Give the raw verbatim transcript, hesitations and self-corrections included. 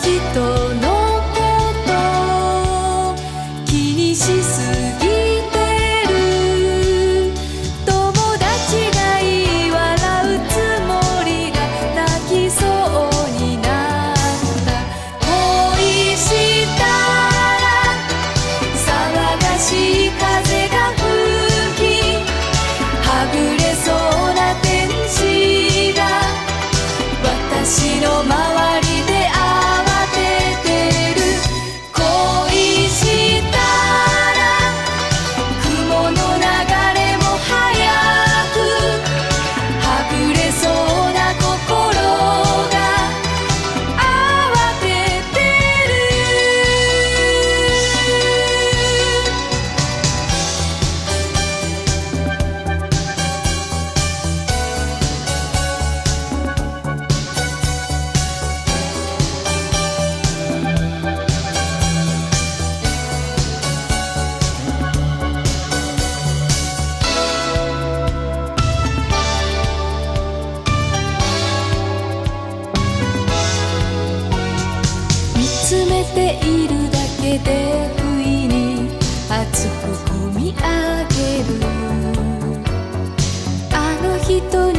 人のこと気にしすぎてる。友達がいい笑うつもりが泣きそうになった。恋したら騒がしい風が吹き、はぐれそうな天使が私の周りで慌ててる。恋したら雲の流れも速く、はぐれそうな心が慌ててる。見つめているだけで不意に熱くこみ上げる。あの人に